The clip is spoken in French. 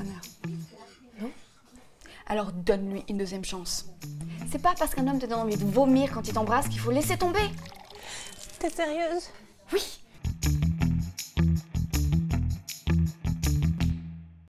sa mère. Non? Alors donne-lui une deuxième chance. C'est pas parce qu'un homme te donne envie de vomir quand il t'embrasse qu'il faut laisser tomber. T'es sérieuse? Oui.